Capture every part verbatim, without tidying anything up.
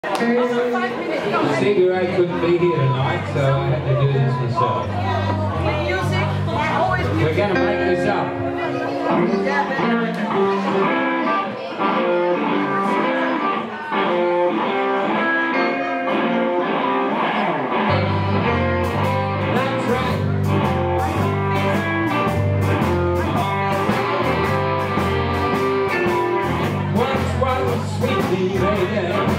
Figure I couldn't be here tonight, so I had to do this myself. We're gonna make this up. That's right. Once was sweet, baby.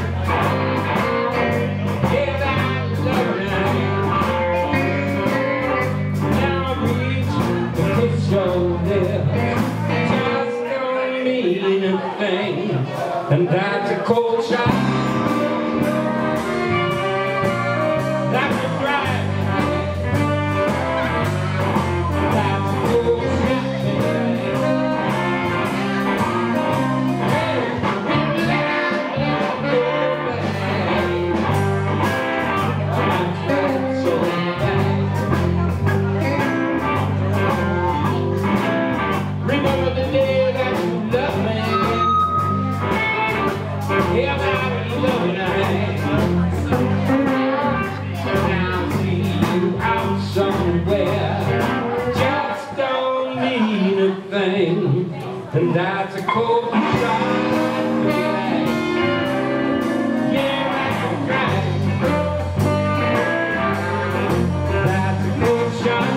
And that's a cold shot. That's a drive. That's a cold shot. Hey, we laugh and go back. I'm trying so bad. Remember the day that you loved me. Yeah, I'm loving it. Now I see you out somewhere. Just don't mean a thing. And that's a cold shot. Yeah, that's right. That's a cold shot.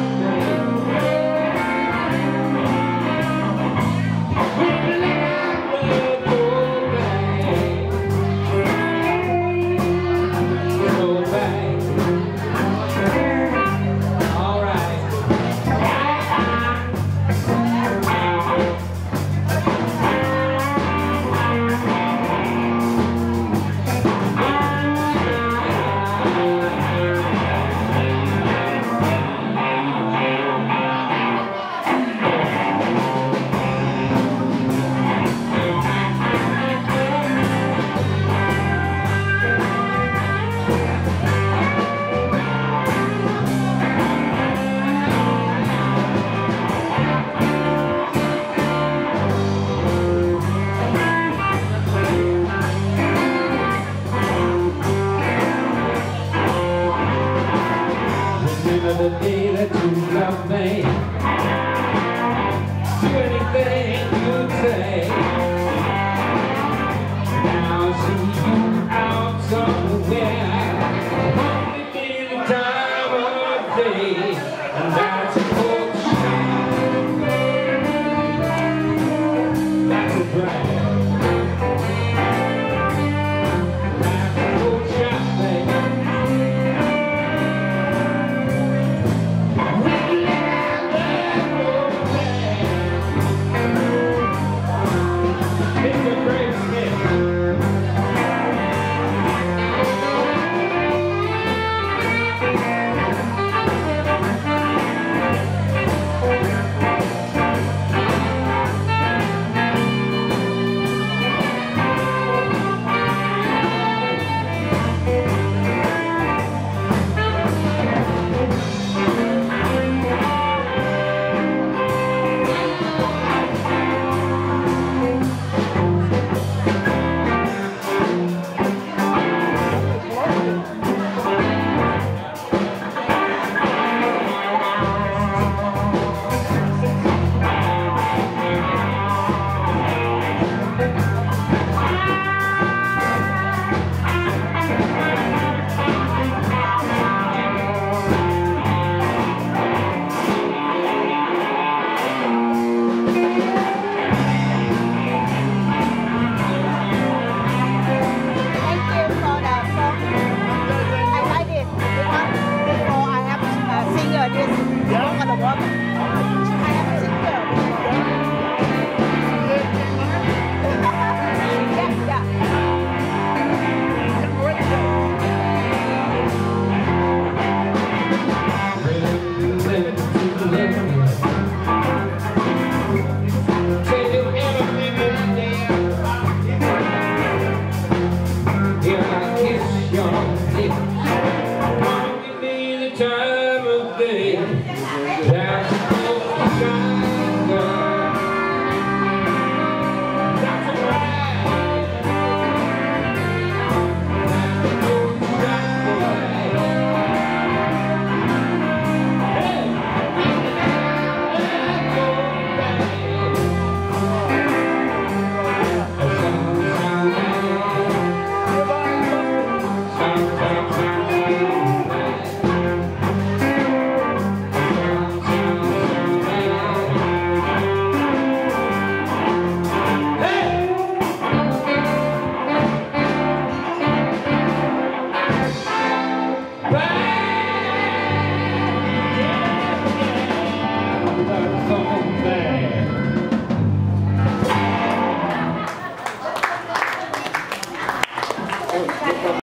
The day that you love me, do anything you'd say. Now I see you out somewhere. Only be the time of day, and that's a cold shot. That's a drag. That's a cold shot, baby. Here I kiss your lips.